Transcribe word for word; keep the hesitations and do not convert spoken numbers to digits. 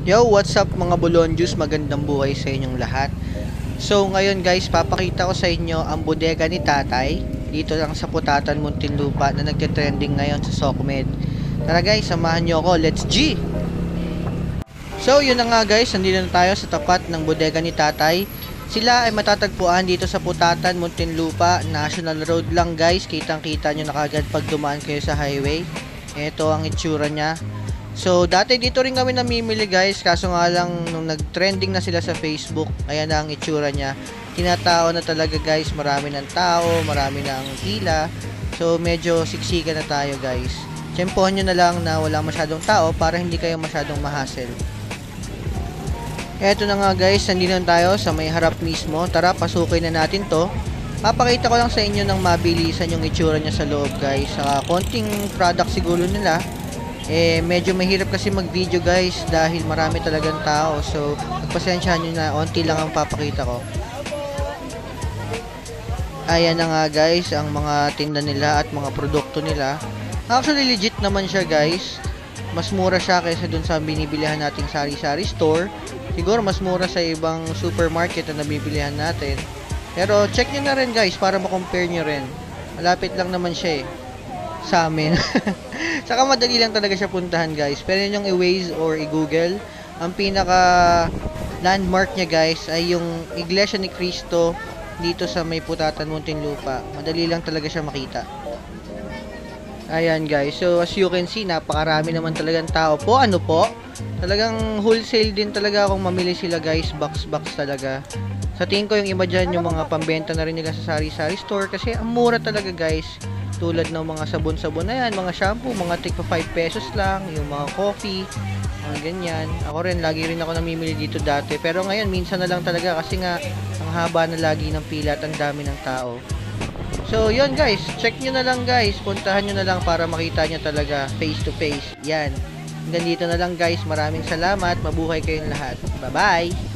Yo, what's up mga Bolonjus? Magandang buhay sa inyong lahat. So ngayon guys, papakita ko sa inyo ang bodega ni Tatay dito lang sa Putatan, Muntinlupa na nagte-trending ngayon sa SOCMED. Tara guys, samahan nyo ako. Let's G! So yun na nga guys, nandito na tayo sa tapat ng bodega ni Tatay. Sila ay matatagpuan dito sa Putatan, Muntinlupa, National Road lang guys. Kitang-kita nyo na kagad pag dumaan kayo sa highway. Ito ang itsura niya. So, dati dito rin kami namimili guys, kaso nga lang nung nag-trending na sila sa Facebook, ayan na ang itsura niya. Tinatao na talaga guys, marami ng tao, marami ng pila. So, medyo siksikan na tayo guys. Tsempohan nyo na lang na wala masyadong tao para hindi kayo masyadong mahassle. Eto na nga guys, nandito na tayo sa may harap mismo. Tara, pasukin na natin to. Papakita ko lang sa inyo ng mabilisan yung itsura niya sa loob guys. Uh, konting product siguro nila. Eh, medyo mahirap kasi mag-video guys dahil marami talagang tao. So, pagpasensyahan nyo na, onti lang ang papakita ko. Ayan na nga guys, ang mga tinda nila at mga produkto nila. Actually, legit naman siya guys. Mas mura siya kaysa dun sa binibilihan nating sari-sari store. Siguro mas mura sa ibang supermarket na nabibilihan natin. Pero, check nyo na rin guys para makompare nyo rin. Malapit lang naman siya eh sa amin. Saka madali lang talaga siya puntahan guys. Pero yun yung i-Waze or i-Google. Ang pinaka landmark niya guys ay yung Iglesia ni Cristo dito sa may Putatan, Muntinlupa. Madali lang talaga siya makita. Ayan guys. So as you can see, napakarami naman talagang tao po. Ano po? Talagang wholesale din talaga kung mamili sila guys. Box box talaga. Sa tingin ko yung iba dyan, yung mga pambenta na rin nila sa sari-sari store. Kasi ang mura talaga guys. Tulad ng mga sabon-sabon na yan, mga shampoo, mga tigpa five pesos lang, yung mga coffee, mga ganyan. Ako rin, lagi rin ako namimili dito dati. Pero ngayon, minsan na lang talaga kasi nga, ang haba na lagi ng pila at ang dami ng tao. So, yun guys, check nyo na lang guys. Puntahan nyo na lang para makita nyo talaga face to face. Yan. Hanggang dito na lang guys. Maraming salamat. Mabuhay kayong lahat. Bye-bye!